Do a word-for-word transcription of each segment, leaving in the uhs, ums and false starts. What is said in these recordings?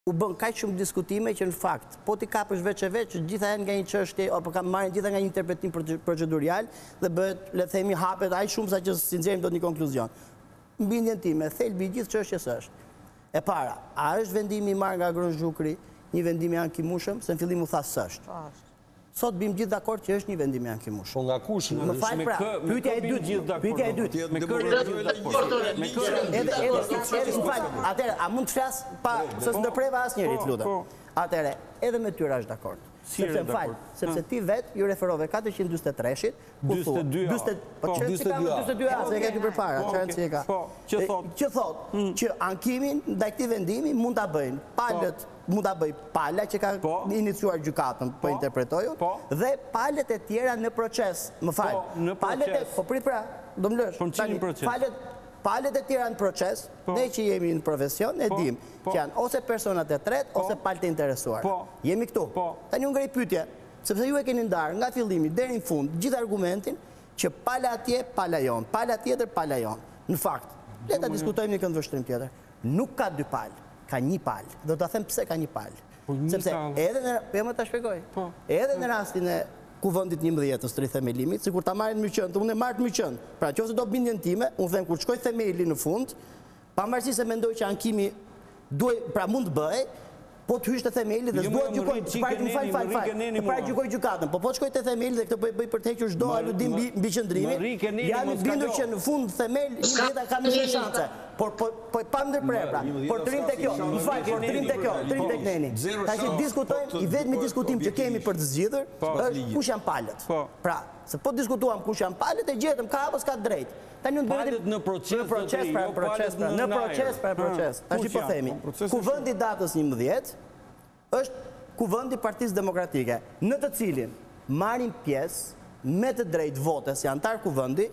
U bën kaq shumë diskutime që në fakt, po ti kapësh veç e veç, gjitha janë nga një çështje apo kanë marrën gjitha nga një interpretim procedurial dhe bëhet, le të themi, hapet aq shumë sa që si nxjerrim dot një konkluzion. Mbi ndjen time, thelbi i gjithë çështjes është. E para, a është vendimi i marrë nga Agron Zhukri një vendim i ankimushëm, se në fillim u tha s'është. Sot bim gjithë dakord që është një vendim i ankimushëm. Po nga kush? Më fal pra, pyetja e dytë, pyetja e dytë. Me kërë Me kërë edhe edhe më fal. Atëherë, a mund të flas pa se s'ndërpreva asnjëri, të lutem. Atëherë, edhe me tyra është dakord. Sepse më fal, sepse ti vet ju referove katërqind dyzet e tre-shit, ku thua dyzet, po dyzet e dy a, se e ke ty përpara, çfarë si e ka. Po, që thot, që thot që ankimin ndaj këtij vendimi mund ta bëjnë palët, mund ta bëj pala që ka iniciuar gjykatën, po interpretojun, dhe palët e tjera në proces. Më fal. Palët e po prit pra, do më lësh. Palët Palët e tjera në proces, ne që jemi në profesion, e dim që janë ose personat e tretë, ose palët e interesuar. Jemi këtu. Tani unë ngrej pyetje, sepse ju e keni ndarë nga fillimi deri në fund gjithë argumentin që pala atje, pala jon, pala tjetër, pala jon. Në fakt, le ta diskutojmë një këndvështrim tjetër. Nuk ka dy palë, ka një palë. Do ta them pse ka një palë. Sepse edhe në, po më ta shpjegoj. Edhe në rastin e Kuvendit njëmbëdhjetës të rithemelimit, sikur ta marrin myqënë, të unë e marrë të myqënë. Pra, qoftë do bindjen time, unë them kur shkoj themeli në fund, pavarësisht se mendoj që ankimi duhet, pra mund të bëj, po të hysh te themeli dhe s'dua të gjykoj, më fal, fal, fal. Pra gjykoj gjykatën, po po të shkoj te themeli dhe këtë bëj bëj për të hequr çdo aludim mbi qëndrimin. Jam i bindur që në fund themel njëta ka më shumë shanse. Por po po pa ndërprer pra. Por të rim te kjo, më fal, por të rim te kjo, të rim tek neni. Tash diskutojmë, i vetmi diskutim që kemi për të zgjidhur është kush janë palët. Pra, se po diskutuam kush janë palët e gjetëm ka apo s'ka drejt. Tani unë palët në proces, në proces pra, proces pra, në proces pra, proces. Tash po themi, kuvendi datës njëmbëdhjetë është kuvendi i Partisë Demokratike, në të cilin marrin pjesë me të drejtë vote si antar kuvendi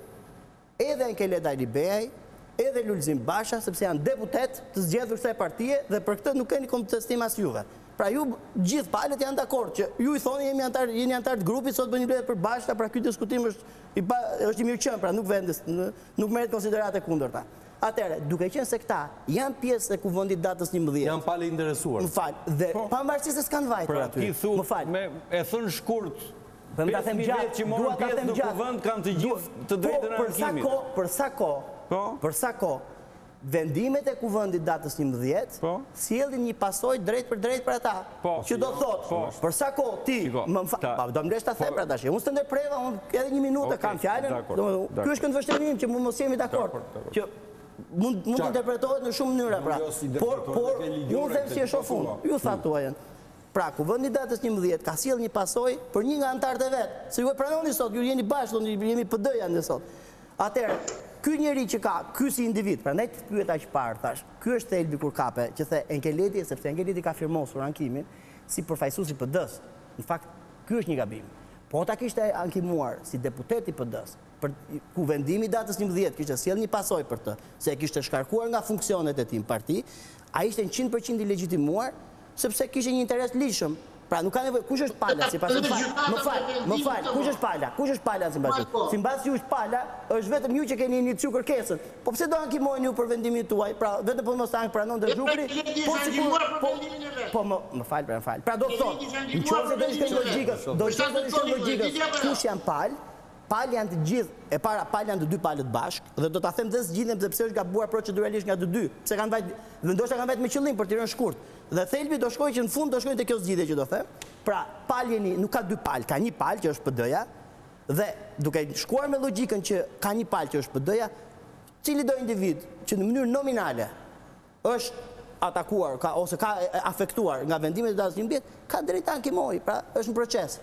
edhe Enkeleda Libeaj, edhe Lulzim Basha, sepse janë deputet të zgjedhur kësaj partie dhe për këtë nuk keni kontestim as juve. Pra ju gjithë palët janë dakord që ju i thoni jemi antar, jeni antar të grupit, sot bëni mbledhje për Bashka, pra ky diskutim është i pa, është i mirëqen, pra nuk vendes, nuk merret konsiderate kundërta. Atëherë, duke qenë se këta janë pjesë e kuvendit datës njëmbëdhjetë. Janë palë interesuar. Më fal, dhe pavarësisht se s'kanë vajtur aty. Ti thu, me e thën shkurt. Për ta them gjatë, që morën pjesë në kuvend kanë të gjithë të drejtën e ankimit. Për sa kohë, për sa kohë vendimet e kuvendit datës njëmbëdhjetë sjellin një pasojë drejt për drejt për ata. Që do thotë, për sa kohë ti më fal, do më lesh ta them pra tash. Unë s'të ndërpreva, unë edhe një minutë kam fjalën. Ky është këndvështrimi që mund mos jemi dakord. Që mund mund të interpretohet në shumë mënyra pra. Por por unë them si e shoh unë. Ju tha tuajën. Pra, kuvendi datës njëmbëdhjetë ka sjell një pasojë për një nga antarët e vet. Se ju e pranoni sot, ju jeni bashkë, jemi P D-ja ne sot. Atëherë, ky njeri që ka, ky si individ, prandaj të pyet aq parë thash, ky është thelbi kur kape, që the Enkeleti, sepse Enkeleti ka firmosur ankimin si përfaqësues i P D-s. Në fakt, ky është një gabim. Po ta kishte ankimuar si deputet i P D-s, për kuvendimi datës njëmbëdhjetë, kishte sjell një pasojë për të, se e kishte shkarkuar nga funksionet e tij në parti, ai ishte njëqind përqind i legjitimuar, sepse kishte një interes ligjshëm. Pra nuk ka nevojë, kush është pala sipas më fal, më fal, më fal, kush është pala? Kush është pala sipas ju? Sipas ju është pala, është vetëm ju që keni iniciuar kërkesën. Po pse do ankimoheni ju për vendimin tuaj? Pra vetëm po mos ank pranon të Zhukri, po sikur po po më më fal, më fal. Pra do të thotë, nëse do të ishte logjikës, do të thotë ishte logjikës, kush janë pal? Palë janë të gjithë, e para palë janë të dy palët bashkë, dhe do ta them dhe zgjidhem sepse është gabuar proceduralisht nga të dy, pse kanë vajt, dhe ndoshta kanë vajt me qëllim për të rënë shkurt. Dhe thelbi do shkojë që në fund do shkojnë te kjo zgjidhje që do them. Pra, paljeni nuk ka dy palë, ka një palë që është P D-ja, dhe duke shkuar me logjikën që ka një palë që është P D-ja, cili do individ që në mënyrë nominale është atakuar ka, ose ka afektuar nga vendimet e datës njëmbëdhjetë, ka drejt ankimoj, pra është në proces.